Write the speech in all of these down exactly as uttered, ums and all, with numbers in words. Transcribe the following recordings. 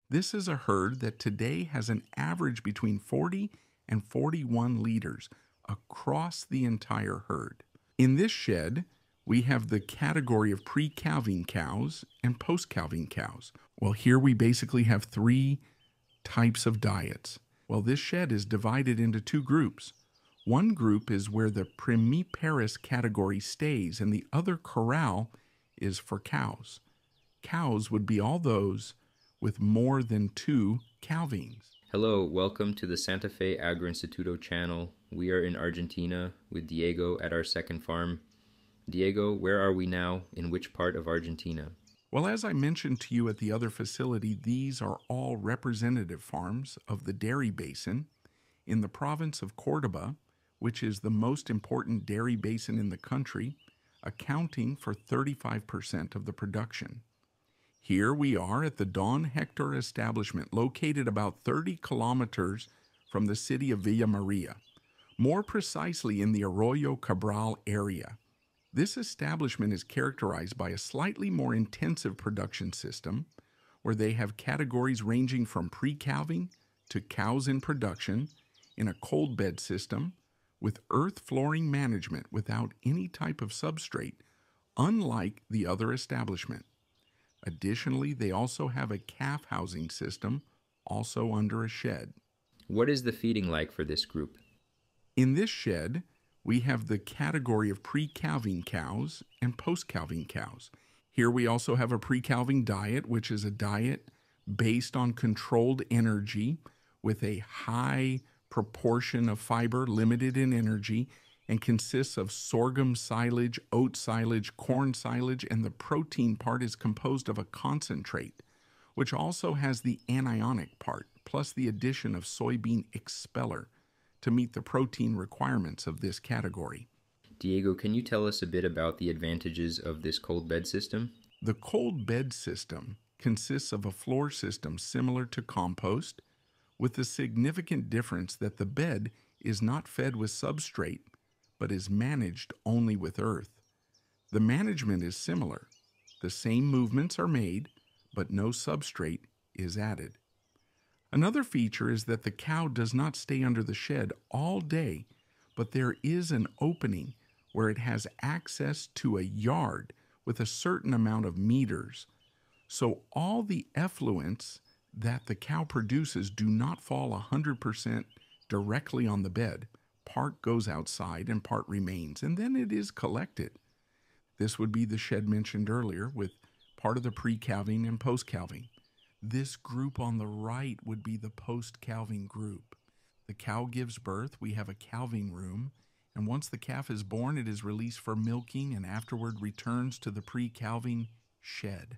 This is a herd that today has an average between forty and forty-one liters across the entire herd. In this shed, we have the category of pre-calving cows and post-calving cows. Well, here we basically have three types of diets. Well, this shed is divided into two groups. One group is where the primiparous category stays, and the other corral is for cows. Cows would be all those with more than two calvings. Hello, welcome to the Santa Fe Agroinstituto channel. We are in Argentina with Diego at our second farm. Diego, where are we now? In which part of Argentina? Well, as I mentioned to you at the other facility, these are all representative farms of the dairy basin in the province of Córdoba, which is the most important dairy basin in the country, accounting for thirty-five percent of the production. Here we are at the Don Hector establishment, located about thirty kilometers from the city of Villa Maria, more precisely in the Arroyo Cabral area. This establishment is characterized by a slightly more intensive production system, where they have categories ranging from pre-calving to cows in production in a cold bed system with earth flooring management without any type of substrate, unlike the other establishment. Additionally, they also have a calf housing system, also under a shed. What is the feeding like for this group? In this shed, we have the category of pre-calving cows and post-calving cows. Here we also have a pre-calving diet, which is a diet based on controlled energy with a high proportion of fiber, limited in energy, and consists of sorghum silage, oat silage, corn silage, and the protein part is composed of a concentrate, which also has the anionic part, plus the addition of soybean expeller to meet the protein requirements of this category. Diego, can you tell us a bit about the advantages of this cold bed system? The cold bed system consists of a floor system similar to compost, with the significant difference that the bed is not fed with substrate, but is managed only with earth. The management is similar. The same movements are made, but no substrate is added. Another feature is that the cow does not stay under the shed all day, but there is an opening where it has access to a yard with a certain amount of meters. So all the effluents that the cow produces do not fall one hundred percent directly on the bed. Part goes outside and part remains, and then it is collected. This would be the shed mentioned earlier with part of the pre-calving and post-calving. This group on the right would be the post-calving group. The cow gives birth, we have a calving room, and once the calf is born, it is released for milking and afterward returns to the pre-calving shed.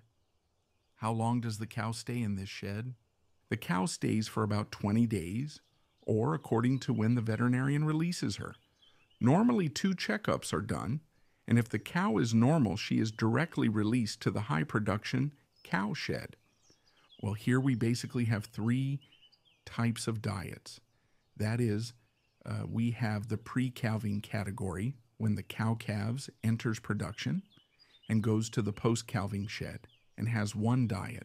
How long does the cow stay in this shed? The cow stays for about twenty days, or according to when the veterinarian releases her. Normally, two checkups are done, and if the cow is normal, she is directly released to the high-production cow shed. Well, here we basically have three types of diets. That is, uh, we have the pre-calving category, when the cow calves, enters production, and goes to the post-calving shed, and has one diet.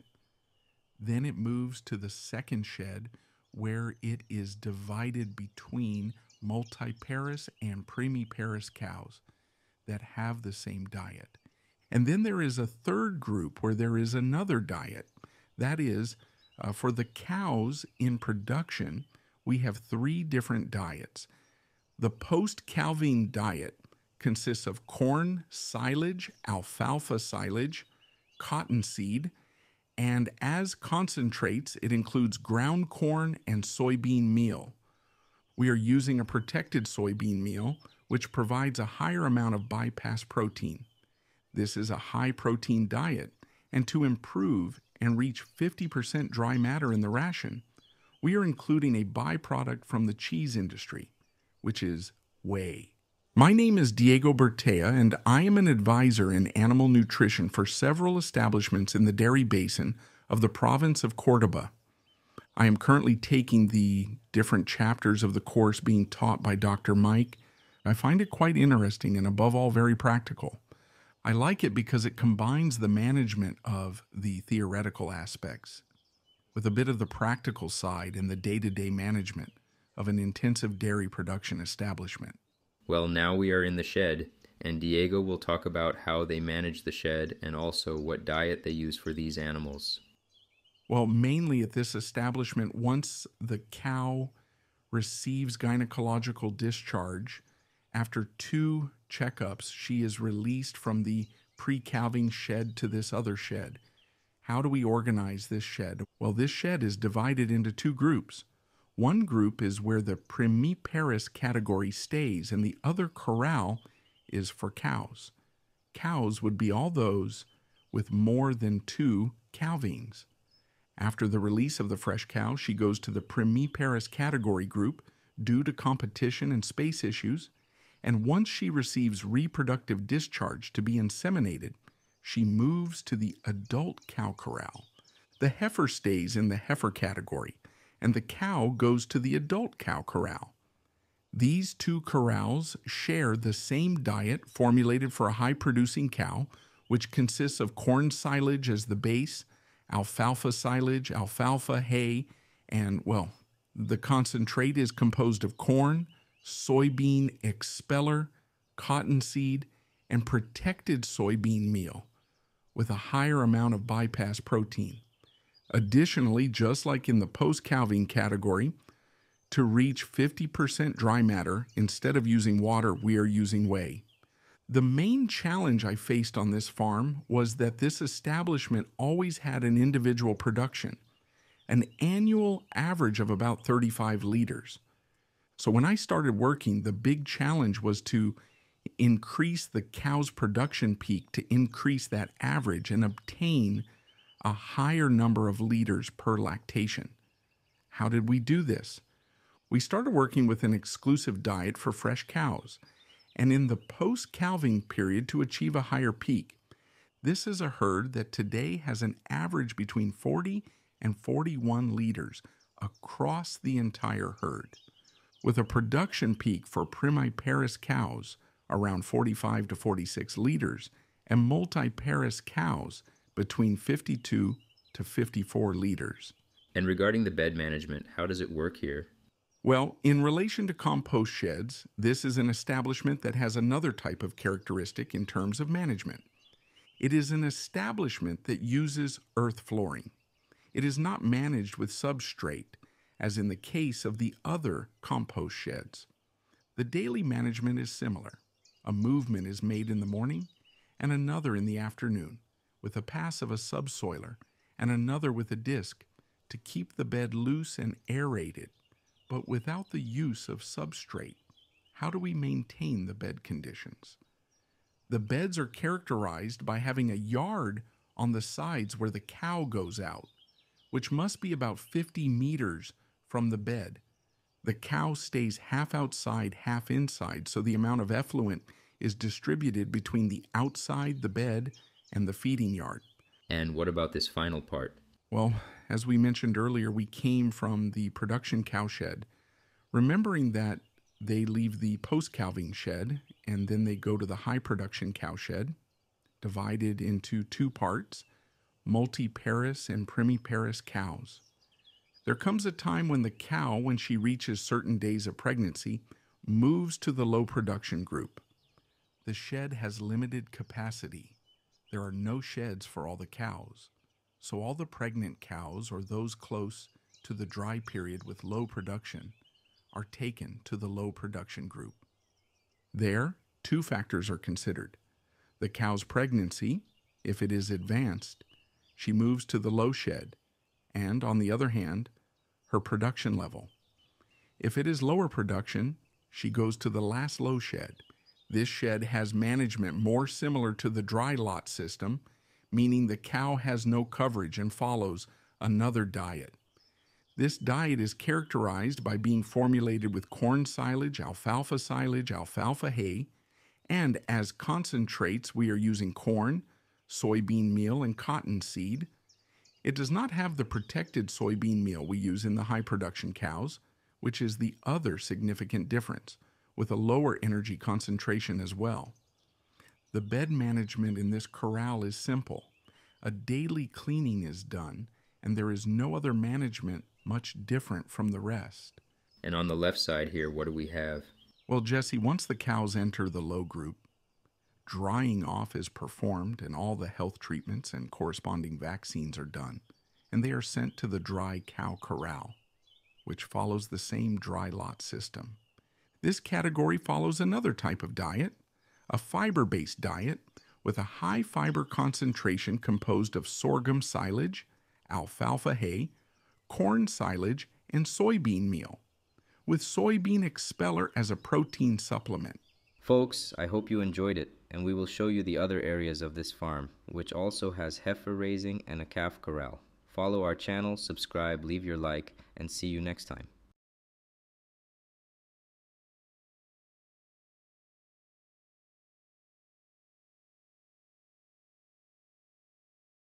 Then it moves to the second shed, where it is divided between multiparous and primiparous cows that have the same diet. And then there is a third group where there is another diet. That is, uh, for the cows in production, we have three different diets. The post-calving diet consists of corn silage, alfalfa silage, cottonseed, and as concentrates, it includes ground corn and soybean meal. We are using a protected soybean meal, which provides a higher amount of bypass protein. This is a high-protein diet, and to improve and reach fifty percent dry matter in the ration, we are including a byproduct from the cheese industry, which is whey. My name is Diego Bertea, and I am an advisor in animal nutrition for several establishments in the dairy basin of the province of Córdoba. I am currently taking the different chapters of the course being taught by Doctor Mike. I find it quite interesting and above all very practical. I like it because it combines the management of the theoretical aspects with a bit of the practical side and the day-to-day management of an intensive dairy production establishment. Well, now we are in the shed, and Diego will talk about how they manage the shed and also what diet they use for these animals. Well, mainly at this establishment, once the cow receives gynecological discharge, after two checkups, she is released from the pre-calving shed to this other shed. How do we organize this shed? Well, this shed is divided into two groups. One group is where the primiparous category stays, and the other corral is for cows. Cows would be all those with more than two calvings. After the release of the fresh cow, she goes to the primiparous category group due to competition and space issues, and once she receives reproductive discharge to be inseminated, she moves to the adult cow corral. The heifer stays in the heifer category, and the cow goes to the adult cow corral. These two corrals share the same diet formulated for a high-producing cow, which consists of corn silage as the base, alfalfa silage, alfalfa hay, and, well, the concentrate is composed of corn, soybean expeller, cottonseed, and protected soybean meal, with a higher amount of bypass protein. Additionally, just like in the post-calving category, to reach fifty percent dry matter, instead of using water, we are using whey. The main challenge I faced on this farm was that this establishment always had an individual production, an annual average of about thirty-five liters. So when I started working, the big challenge was to increase the cow's production peak to increase that average and obtain a higher number of liters per lactation. How did we do this? We started working with an exclusive diet for fresh cows, and in the post-calving period to achieve a higher peak. This is a herd that today has an average between forty and forty-one liters across the entire herd, with a production peak for primiparous cows around forty-five to forty-six liters and multiparous cows between fifty-two to fifty-four liters. And regarding the bed management, how does it work here? Well, in relation to compost sheds, this is an establishment that has another type of characteristic in terms of management. It is an establishment that uses earth flooring. It is not managed with substrate, as in the case of the other compost sheds. The daily management is similar. A movement is made in the morning and another in the afternoon, with a pass of a subsoiler and another with a disc to keep the bed loose and aerated, but without the use of substrate. How do we maintain the bed conditions? The beds are characterized by having a yard on the sides where the cow goes out, which must be about fifty meters from the bed. The cow stays half outside, half inside, so the amount of effluent is distributed between the outside, the bed, and the feeding yard. And what about this final part? Well, as we mentioned earlier, we came from the production cow shed, remembering that they leave the post-calving shed and then they go to the high production cow shed, divided into two parts, multiparous and primiparous cows. There comes a time when the cow, when she reaches certain days of pregnancy, moves to the low production group. The shed has limited capacity. There are no sheds for all the cows, so all the pregnant cows or those close to the dry period with low production are taken to the low production group. There, two factors are considered. The cow's pregnancy, if it is advanced, she moves to the low shed, and on the other hand, her production level. If it is lower production, she goes to the last low shed. This shed has management more similar to the dry lot system, meaning the cow has no coverage and follows another diet. This diet is characterized by being formulated with corn silage, alfalfa silage, alfalfa hay, and as concentrates we are using corn, soybean meal, and cottonseed. It does not have the protected soybean meal we use in the high production cows, which is the other significant difference, with a lower energy concentration as well. The bed management in this corral is simple. A daily cleaning is done, and there is no other management much different from the rest. And on the left side here, what do we have? Well, Jesse, once the cows enter the low group, drying off is performed and all the health treatments and corresponding vaccines are done, and they are sent to the dry cow corral, which follows the same dry lot system. This category follows another type of diet, a fiber-based diet with a high fiber concentration composed of sorghum silage, alfalfa hay, corn silage, and soybean meal, with soybean expeller as a protein supplement. Folks, I hope you enjoyed it, and we will show you the other areas of this farm, which also has heifer raising and a calf corral. Follow our channel, subscribe, leave your like, and see you next time.